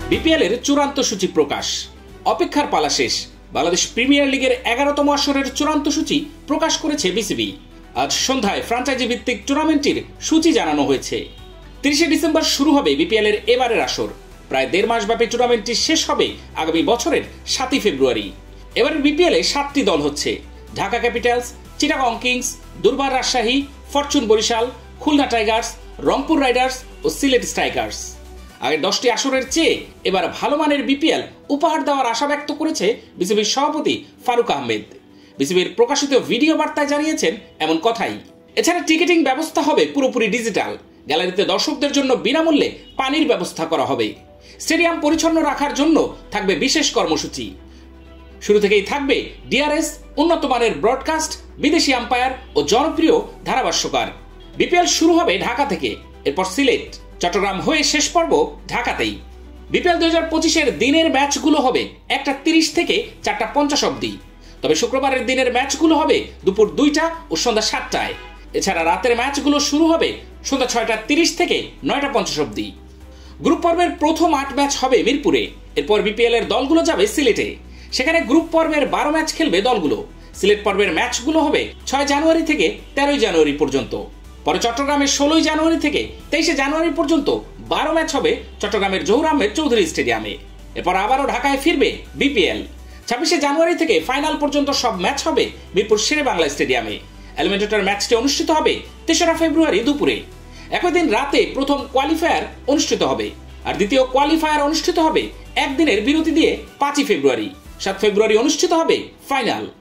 BPL এর চূড়ান্ত সূচি প্রকাশ, অপেক্ষার পালা শেষ। বাংলাদেশ প্রিমিয়ার লিগের 11তম আসরের চূড়ান্ত সূচি প্রকাশ করেছে বিসিবি। আজ সন্ধ্যায় ফ্র্যাঞ্চাইজি ভিত্তিক টুর্নামেন্টটির সূচি জানানো হয়েছে। 30শে ডিসেম্বর শুরু হবে বিপিএল এর এবারের আসর। প্রায় 1.5 মাস ব্যাপী টুর্নামেন্টটি শেষ হবে আগামী বছরের 7ই ফেব্রুয়ারি। এবারের বিপিএল এ 7টি দল হচ্ছে: Dhaka Capitals, Chittagong kings, Durbar Rajshahi, fortune Barishal, Khulna tigers, Rangpur riders ও সিলেট স্ট্রাইকার্স। আগের 10টি আসরের চেয়ে এবার ভালো মানের বিপিএল উপহার দেওয়ার আশা ব্যক্ত করেছে বিসিবির সভাপতি ফারুক আহমেদ। বিসিবির প্রকাশিত ভিডিও বার্তায় জানিয়েছেন এমন কথাই। এছাড়া টিকেটিং ব্যবস্থা হবে পুরোপুরি ডিজিটাল। গ্যালারিতে দর্শকদের জন্য বিনামূল্যে পানির ব্যবস্থা করা হবে। স্টেডিয়াম পরিচ্ছন্ন রাখার জন্য থাকবে বিশেষ কর্মসূচি। শুরু থেকেই থাকবে ডিআরএস, উন্নত মানের ব্রডকাস্ট, বিদেশি আম্পায়ার ও জনপ্রিয় ধারাভাষ্যকার। বিপিএল শুরু হবে ঢাকা থেকে, এরপর সিলেট, চট্টগ্রাম হয়ে শেষ পর্ব ঢাকাতেই। বিপিএল 2025-এর দিনের ম্যাচগুলো হবে 1টা 30 থেকে 4টা 50 অবধি। তবে শুক্রবারের দিনের ম্যাচগুলো হবে দুপুর 2টা ও সন্ধ্যা 7টায়। এছাড়া রাতের ম্যাচগুলো শুরু হবে সন্ধ্যা 6টা 30 থেকে 9টা 50 অবধি। গ্রুপ পর্বের প্রথম 8 ম্যাচ হবে মিরপুরে। এরপর বিপিএল এর দলগুলো যাবে সিলেটে। সেখানে গ্রুপ পর্বের 12 ম্যাচ খেলবে দলগুলো। সিলেট পর্বের ম্যাচগুলো হবে 6 জানুয়ারি থেকে 13 জানুয়ারি পর্যন্ত। পরে চট্টগ্রামে 16 জানুয়ারি থেকে 23 জানুয়ারি পর্যন্ত 12 ম্যাচ হবে চট্টগ্রামের জহুর আহমেদ চৌধুরী স্টেডিয়ামে। এরপর আবারও ঢাকায় ফিরবে বিপিএল। 26 জানুয়ারি থেকে ফাইনাল পর্যন্ত সব ম্যাচ হবে মিরপুর শেরে বাংলা স্টেডিয়ামে। এলিমিনেটর ম্যাচটি অনুষ্ঠিত হবে 3রা ফেব্রুয়ারি দুপুরে। একই দিন রাতে প্রথম কোয়ালিফায়ার অনুষ্ঠিত হবে, আর দ্বিতীয় কোয়ালিফায়ার অনুষ্ঠিত হবে একদিনের বিরতি দিয়ে 5ই ফেব্রুয়ারি। 7 ফেব্রুয়ারি অনুষ্ঠিত হবে ফাইনাল।